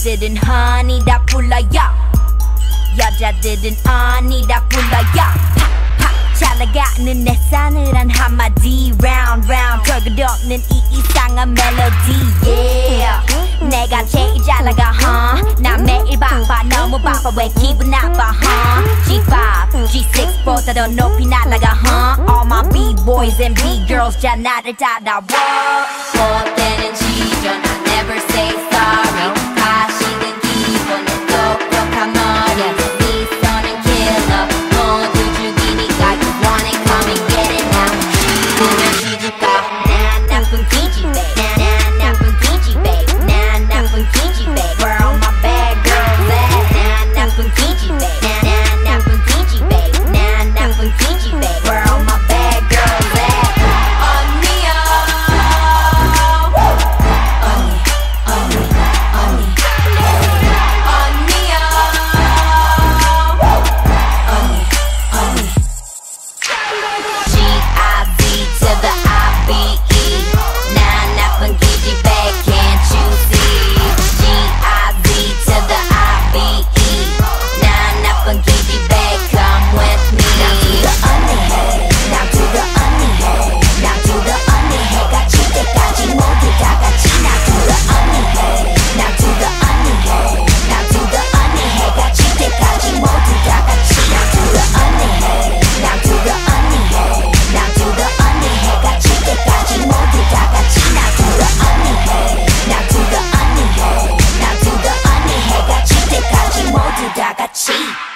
남자들은 honey 다 불러요. 여자들은 honey 다 불러요. 팍팍 잘 나가는 내 싸늘한 한마디 round round 별것 없는 이 이상한 멜로디 yeah. 내가 제일 잘 나가 난 매일 바빠 너무 바빠 왜 기분 나빠 G5, G6보다 더 높이 날아가 All my B-boys and B-girls 자 나를 따라와 헛되는 지전 I never say sorry 가식은 기본에 똑똑한 머리 네 손은 killer 모두 죽이니까 You want it come and get it now 죽으면 뒤질까 난 나쁜 기집애 난 나쁜 기집애 난 나쁜 기집애 Where all my bad girls at 난 나쁜 기집애 난 나쁜 기집애 난 나쁜 기집애 Where all my bad girls at 언니야 언니 언니 언니 언니야 언니 언니 G-I-Z to the I-B-E 난 나쁜 기집애 can't you see G-I-Z to the I-B-E 난 나쁜 기집애 come with me Now to the 언니 hey Now to the 언니 hey 같이 때까지 모두 다 같이 Now to the 언니 hey Now to the 언니 hey Now to the 언니 hey 같이 때까지 모두 다 같이 Now to the 언니 hey Now to the 언니 hey Now to the 언니 hey 같이 때까지 모두 다 같이 Now to the 언니 hey Now to the 언니 hey Now to the 언니 hey 같이 때까지 모두 다 같이